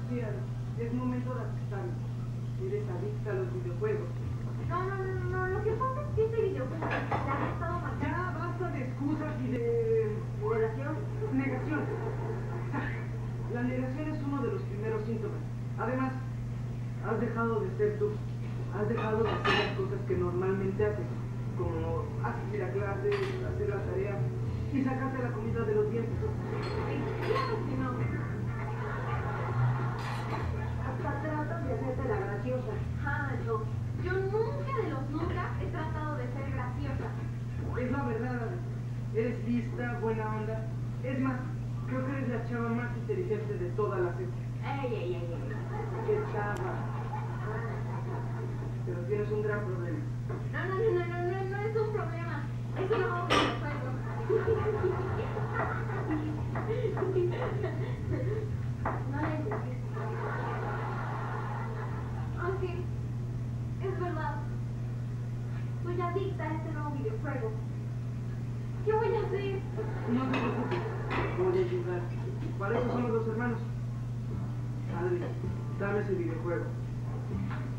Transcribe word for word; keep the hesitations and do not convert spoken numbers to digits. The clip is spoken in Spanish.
Lucía, es momento de aceptarlo. Eres adicta a los videojuegos. No, no, no, no, lo que pasa es que este videojuego te ha estado marcando. Ya basta de excusas y de... ¿Negación? Negación. La negación es uno de los primeros síntomas. Además, has dejado de ser tú. Has dejado de hacer las cosas que normalmente haces, como asistir a clases, hacer la tarea y sacarte la comida de los dientes. Claro que no. Hasta tratas de hacerte la graciosa. Ah, no. Yo nunca de los nunca he tratado de ser graciosa. Es la verdad. Eres lista, buena onda. Es más, creo que eres la chava más inteligente de toda la serie. Ey, ey, ey, ey. ¡Qué chava! Pero tienes un gran problema. No, no, no, no, no, no, no es un problema. Es un nuevo videojuego. No le entendí. Aunque, es verdad. Soy adicta a este nuevo videojuego. ¿Qué voy a hacer? No te preocupes, voy a ayudar. Para eso somos los hermanos. Adri, dame ese videojuego.